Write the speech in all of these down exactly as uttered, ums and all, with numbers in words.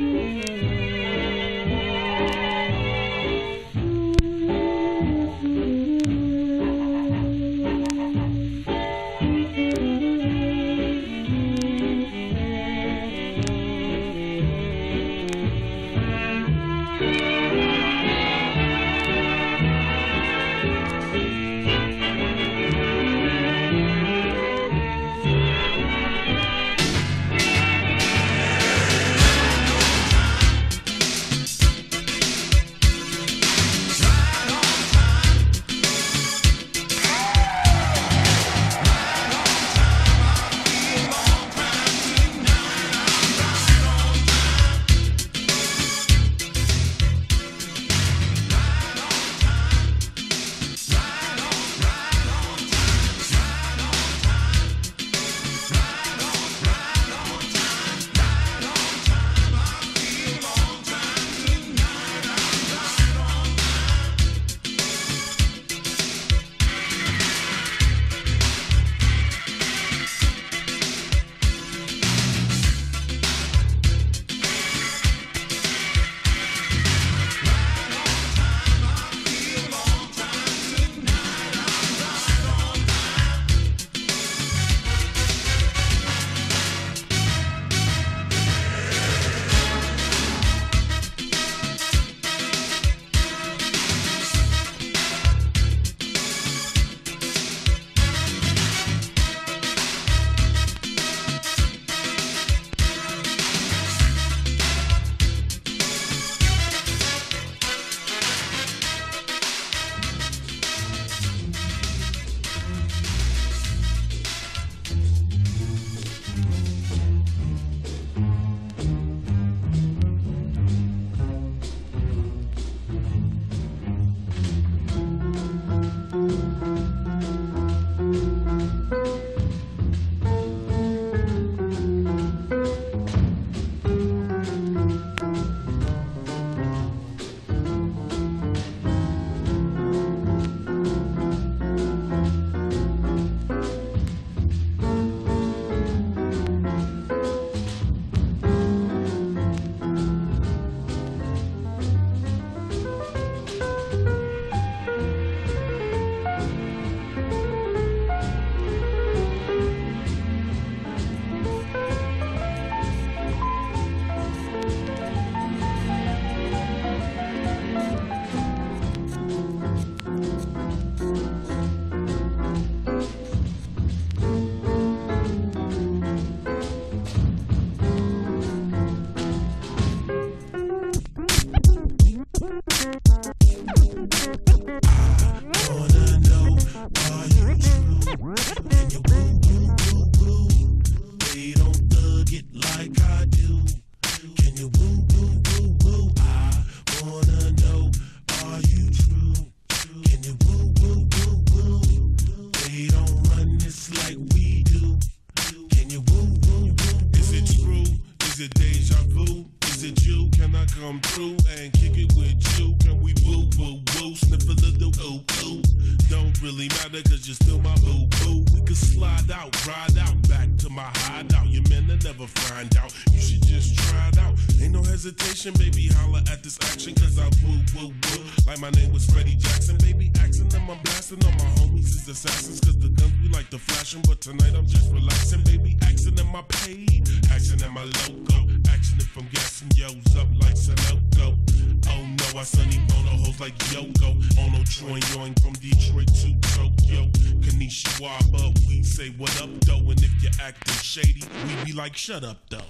come through and kick it with you. Can we woo, woo, woo, sniff a little ooh, ooh. Don't really matter cause you're still my boo, boo. We could slide out, ride out, back to my hideout. Your men will never find out, you should just try it out. Ain't no hesitation, baby, holla at this action cause I woo, woo, woo. Like my name was Freddie Jackson, baby, axing them, I'm blasting on my homies as assassins. Cause the guns we like to flash them, but tonight I'm just relaxing, baby, axing them my paid, axing them my logo. Action if I'm gassing yo's up like Sunoco. Oh no, I sunny mono hoes like Yoko. Ono Troy Yoing from Detroit to Tokyo. Kanishiwa, but we say what up though. And if you're acting shady, we be like shut up though.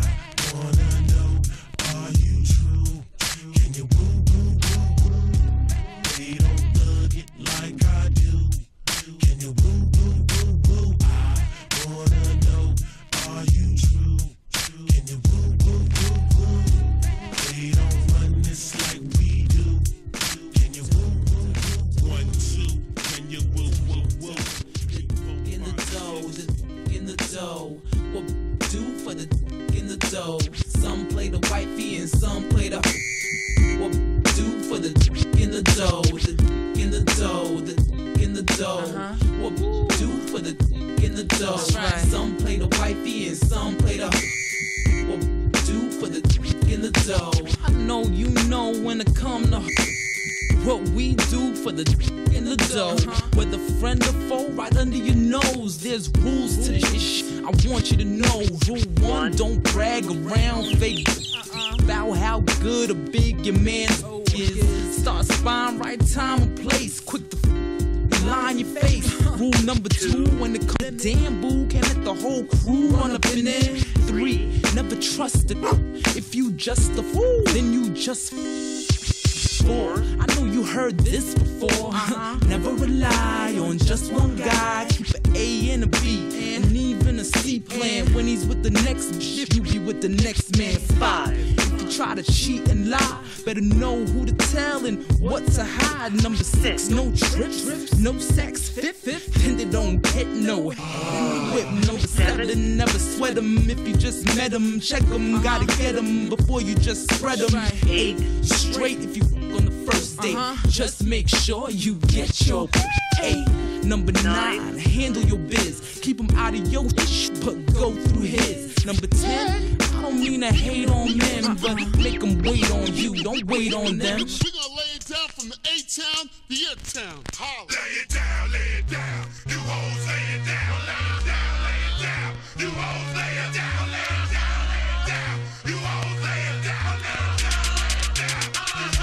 I wanna know, are you true? Can you woo woo woo woo? They don't thug it like I do. Can you woo woo woo woo? I wanna know, are you true? Can you woo woo woo woo? They don't run this like we do. Can you woo woo woo? One, two, can you woo woo woo? In the dough, the in the dough. What do for the in the dough? Some play the wifey and some play the. What do for the in the dough? The in the dough, the in the dough. Uh-huh. What do for the in the dough? Right. Some play the wifey and some play the. What do for the in the when it come to what we do for the in the dough. Whether friend or foe, right under your nose. There's rules to this shit. I want you to know. Rule one, don't brag around fake about how good or big your man is. Start spying right time and place. Quick to lie in your face. Rule number two, when it comes to damn boo, can't let the whole crew run up in there. Three, never trust it. If you just a fool, then you just four. I know you heard this before. Uh-huh. Never rely on just one guy. Keep an A and a B and even a C plan. When he's with the next ship, you be with the next man. Five. If you try to cheat and lie, better know who to tell and what to hide. Number six, no trips, no sex. Fifth, then they don't get no head. Whip number seven, never sweat them. If you just met them, check them. Gotta get them before you just spread them. Eight, straight if you on the first date. Uh-huh. Just make sure you get your eight. Number nine, handle your biz. Keep him out of your ish, but go through his. Number ten, I don't mean to hate on men, but make them wait on you. Don't wait on them. We gonna lay it down from the A-town, the A-town. Holla. Lay it down, lay it down. You hoes lay it down, lay it down, lay it down. You hoes lay it down, lay it down, lay it down. You hoes lay it down, lay it down, lay it down.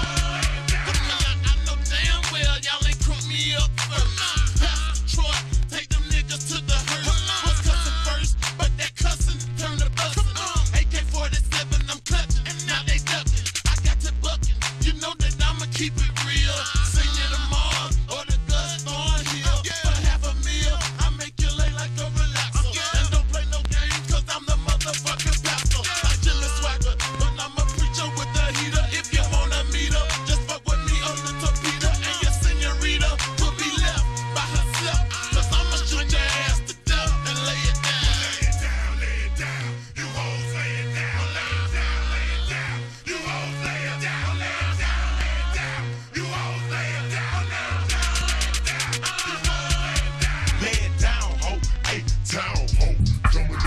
I know damn well y'all ain't crunk me up first. Pass Detroit, take them niggas to the hearse. Was cussing first, but that cussing turned to bustin'. A K forty-seven, I'm clutching, and now they ducking. I got to bucking, you know that I'ma keep it real. Sing it to Mars or the Gus Thornhill. For half a meal, I make you lay like a relaxer. And don't play no games, cause I'm the motherfucking pastor. Like Jimmy Swagger, but I'm a preacher with the heater. If you wanna meet her, just fuck with me on the torpedo. And your senorita will be left by herself. Cause I'ma shoot your ass to death and lay it down. Lay it down, lay it down. You hoes lay it down, lay it down, lay it down. You hoes lay it down, lay it down, lay it down. You hoes lay it down, lay it down, lay it down. You hoes lay it down. Lay it down, ho, A-town, ho. Coming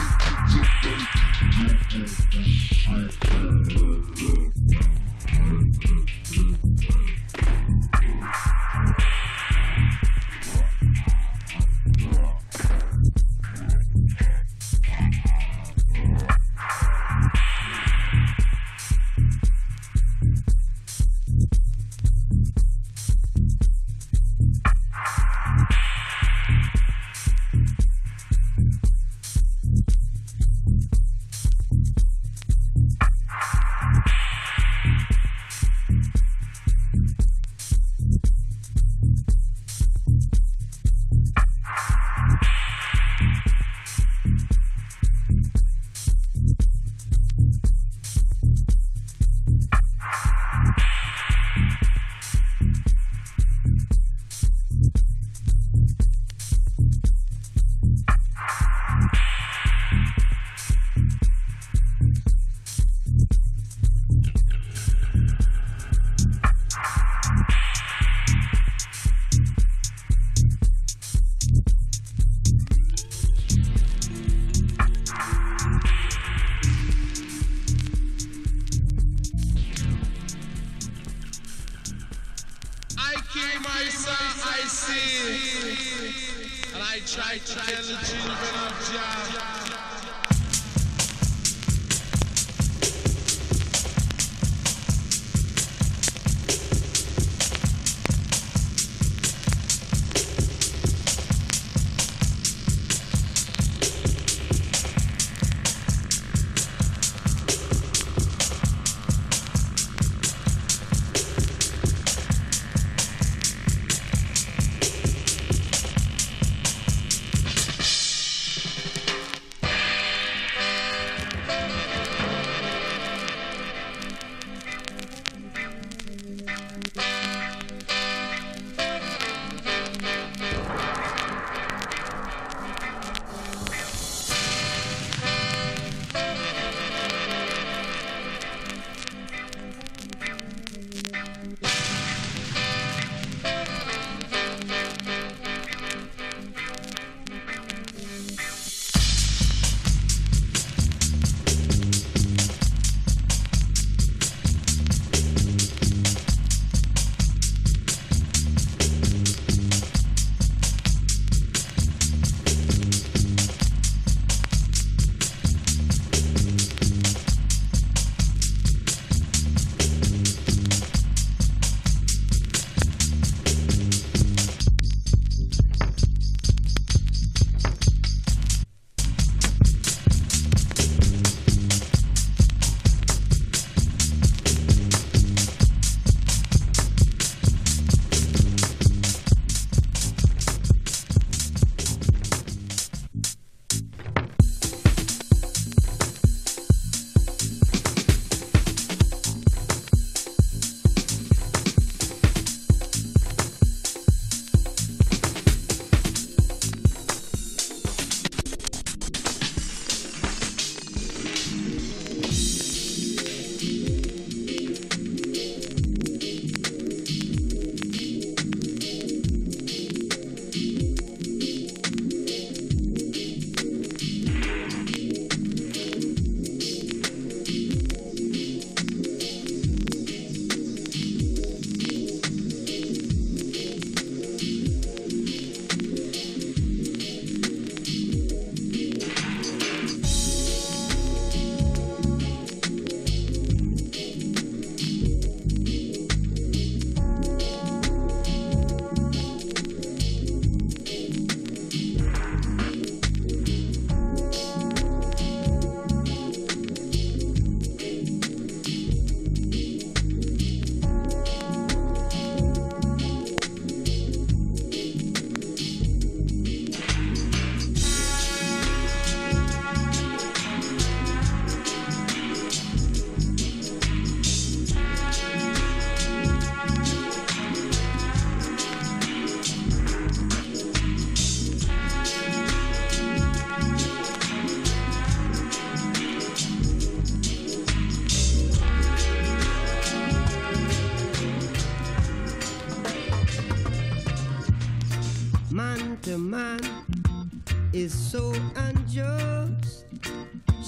and I try to tell the children of Jah.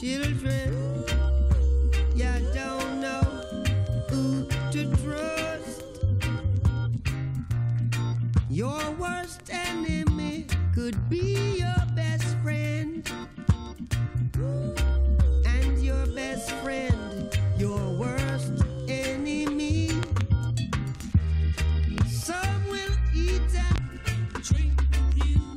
children, you don't know who to trust. Your worst enemy could be your best friend, and your best friend, your worst enemy. Some will eat and drink with you,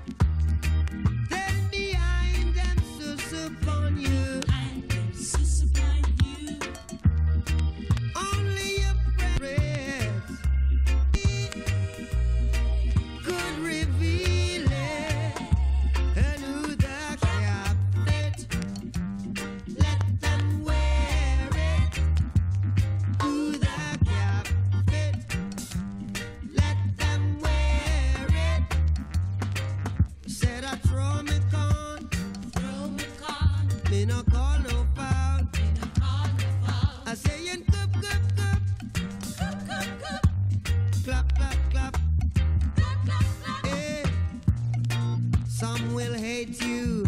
then behind them sus upon you. Sus upon you. Only your friends could reveal it, and who the cap fit. Let them wear it. Who the cap fit. Let them wear it. Said I throw me con, throw me con. Me no call no foul, me no call no foul. I say in cup, cup, cup, cup, cup, cup. Clap, clap, clap, clap, clap, clap. Hey. Some will hate you,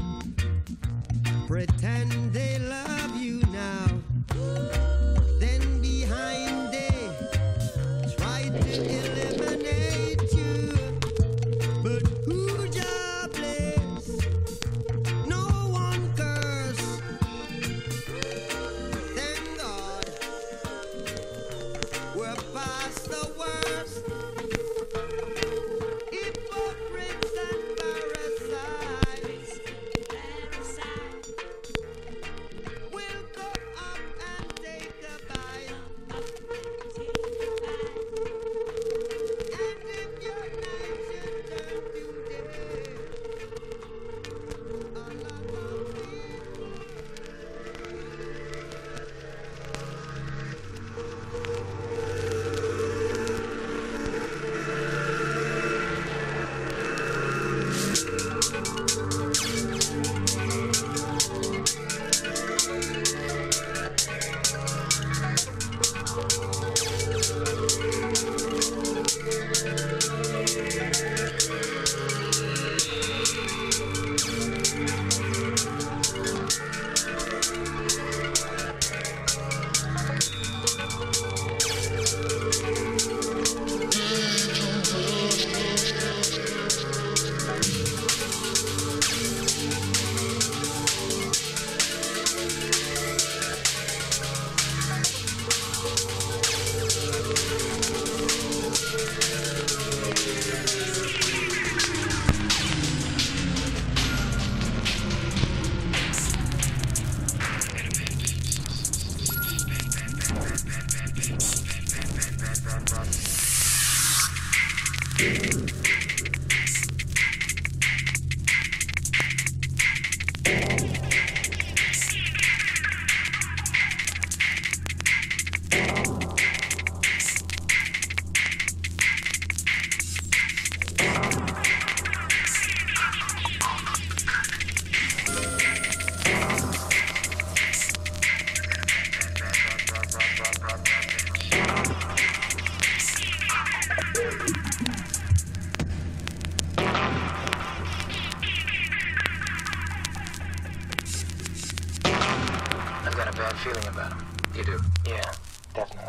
pretend they love you now. Then behind they try to eliminate you. But who jobless? No one curse. Thank God we're past the worst. Hypocrites and parasites will go up and take a bite. And if your night should turn to day, all of them I've got a bad feeling about him. You do? Yeah, definitely.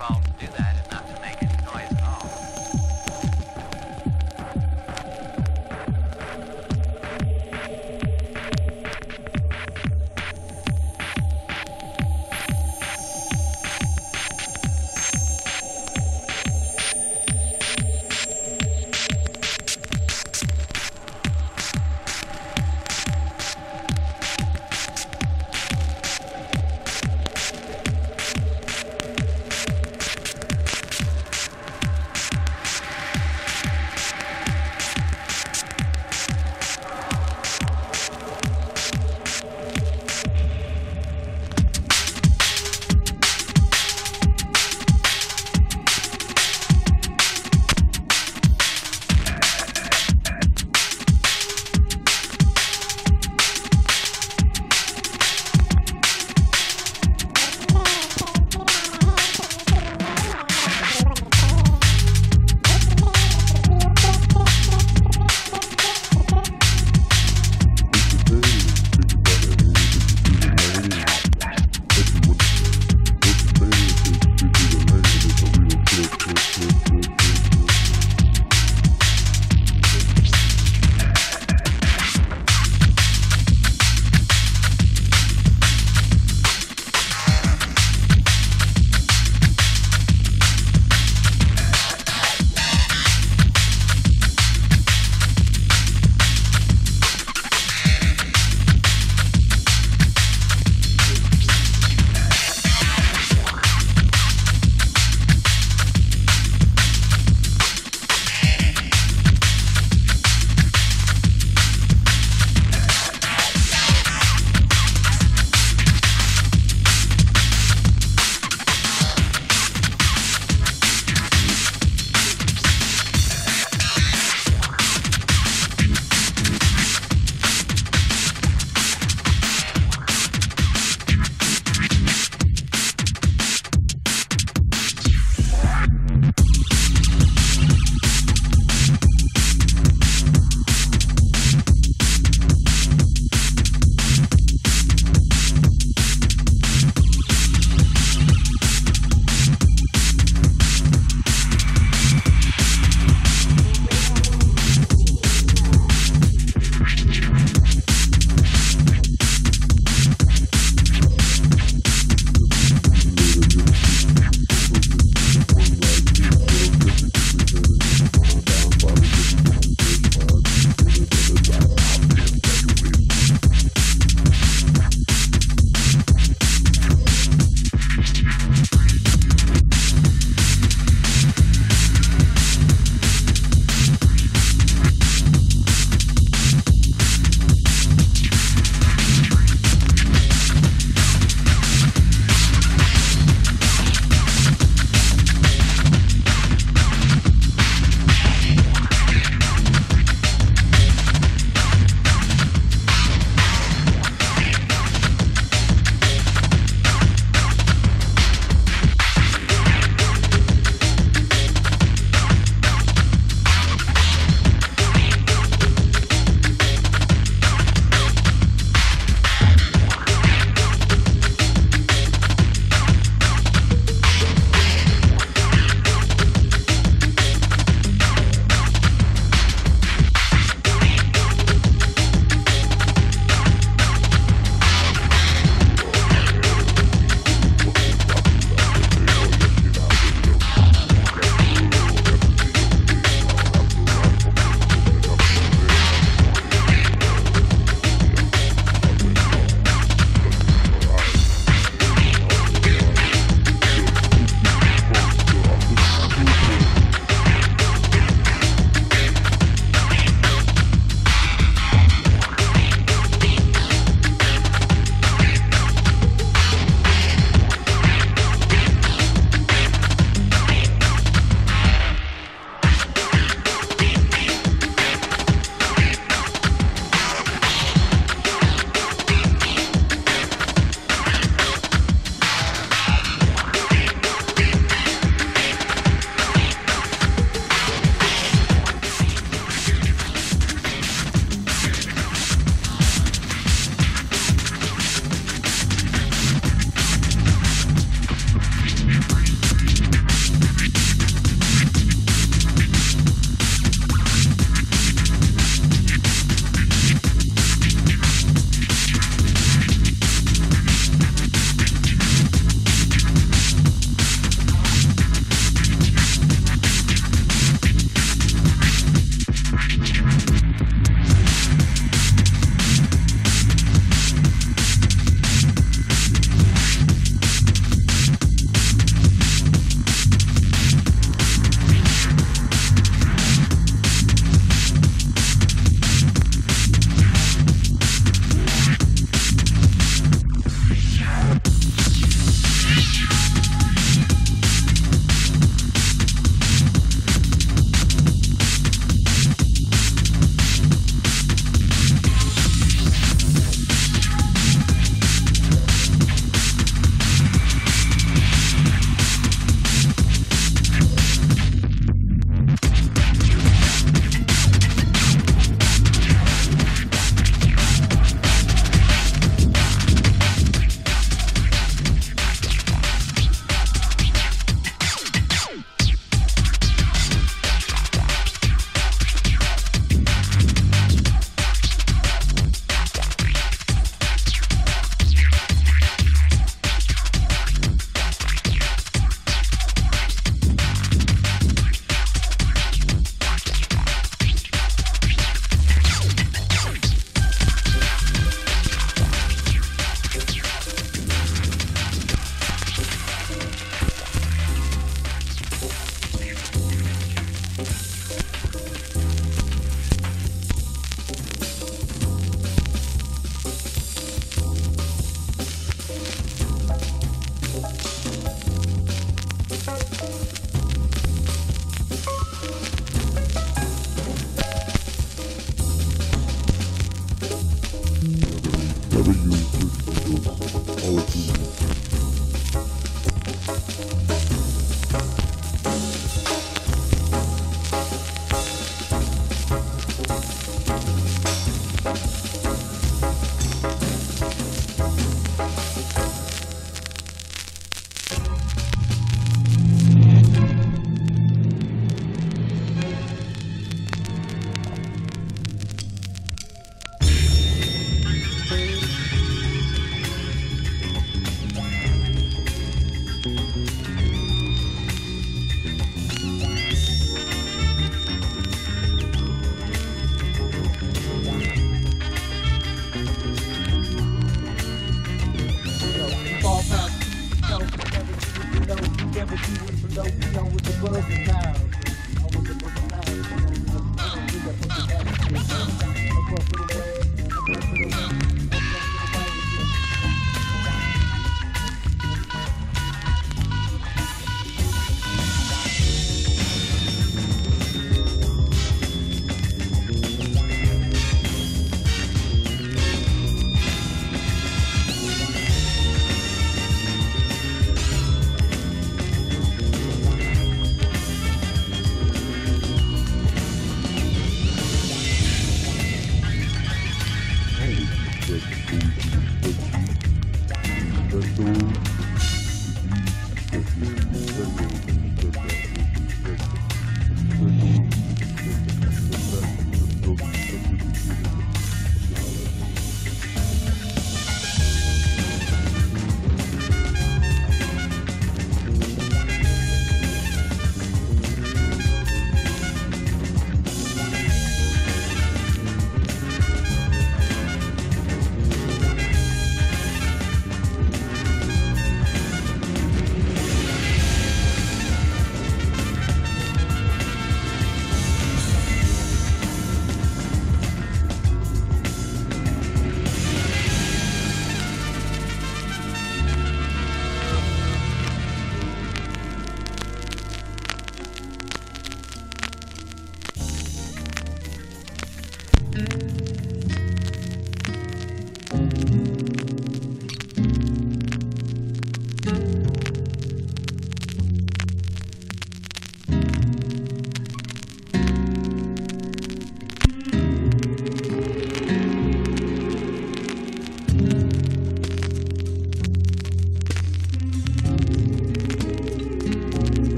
involved to do that and not to make any noise at all.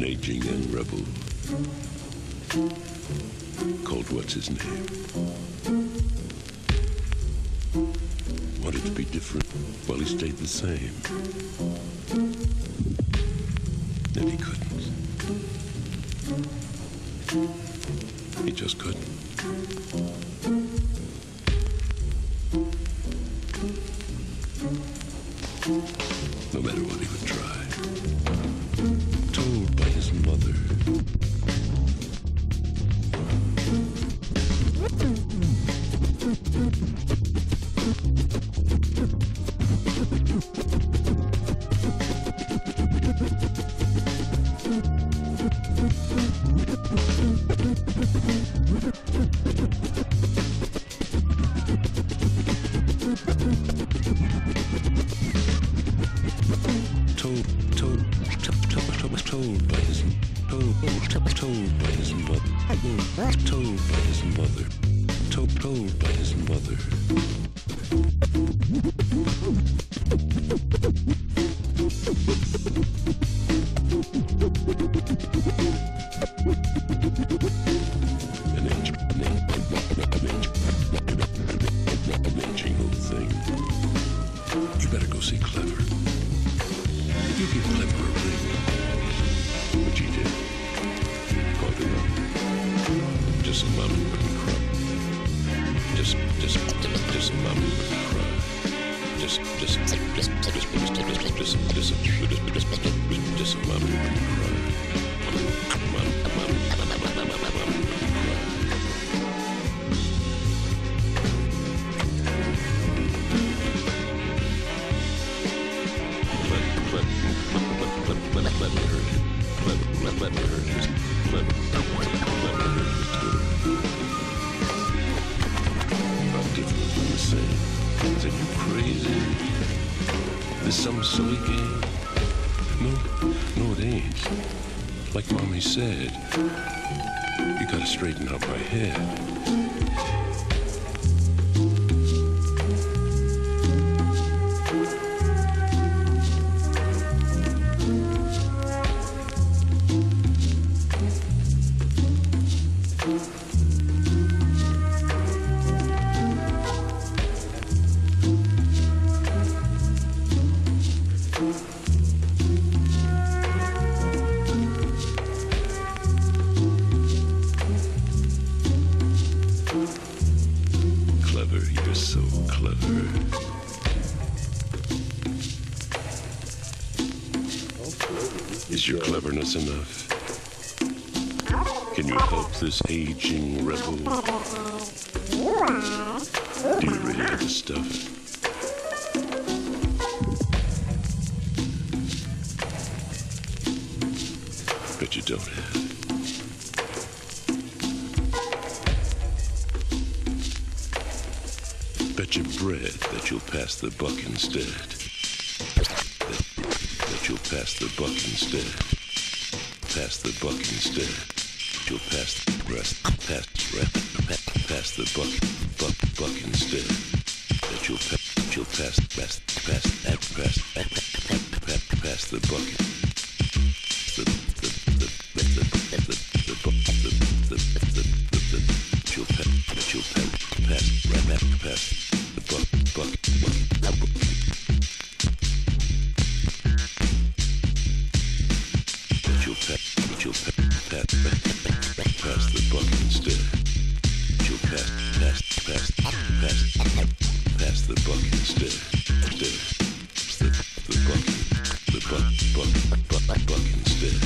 aging young rebel called what's his name. Wanted to be different while he stayed the same. And he couldn't. He just couldn't. No matter what he would try. Told by his mother. Told, told, told, told, told by his, told, told by his mother, told by his mother, told, told by his mother. An age, an aging old thing. You better go see Clever. You give Clever a ring. Which he did. Called her up. Just a mom who wouldn't cry. Just, just, just a mom who wouldn't cry. Just, just, just, just, just, just, just, just, just, just a mom who wouldn't cry. Mom, mom, mom, mom, mom wouldn't cry. Let me hurt you. Let, let, let me hurt you. Let, let, let me hurt you too. I'm different from the same. Is it you crazy? This some silly game? No, no it ain't. Like Mommy said, you gotta straighten out my head. Clever, you're so clever. Is your cleverness enough? Can you help this aging rebel? Do you really have the stuff? Bet you don't have it. Bet your bread that you'll pass the buck instead. That, that you'll pass the buck instead. Pass the buck instead. You'll pass the rest. Pass, pass, pass the buck, buck, buck instead. That you'll pass, you'll pass, pass, pass, pass, pass, pass, pass the bucket. The, the, the, the, the, the, the, buck, the, the, the, the, the, you'll pass, you'll pass, pass, pass, pass. The buck, buck, buck, buck. But you'll pass, but you'll pass, pass, pass the buck instead. You'll pass, pass, pass, pass, pass the buck instead. Instead, the the buck, the buck, buck, buck, buck instead.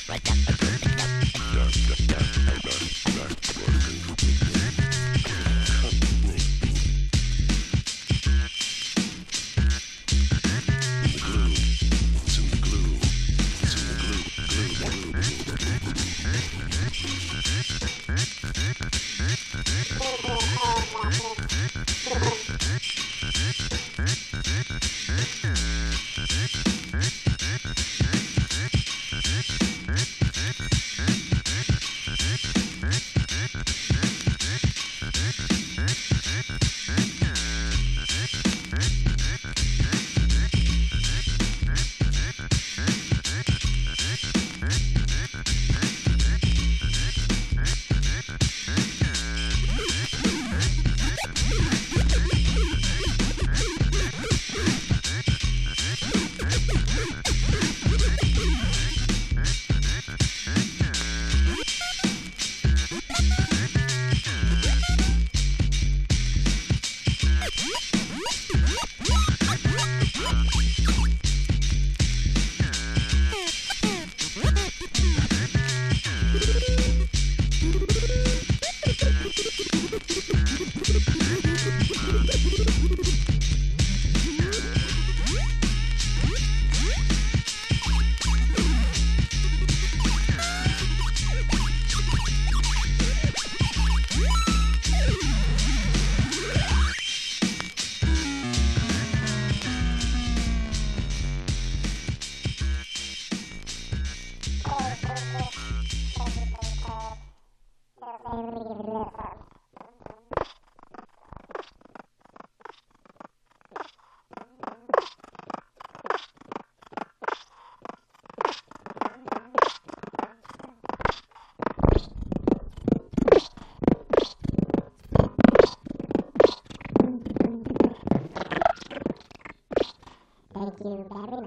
Thank you very